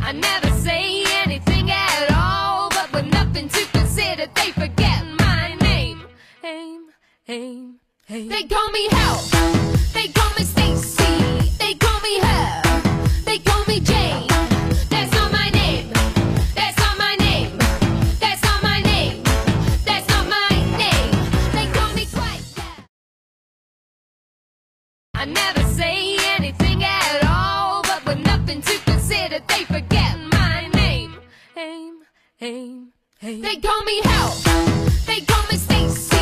I never say anything at all, but with nothing to consider, they forget my name. They call me Help, they call me Stacy, they call me Her, they call me Jane. That's not my name, that's not my name, that's not my name, that's not my name. They call me Quiet. I never say anything at all, but with nothing to consider, they forget my name. They call me Help, they call me Stacy.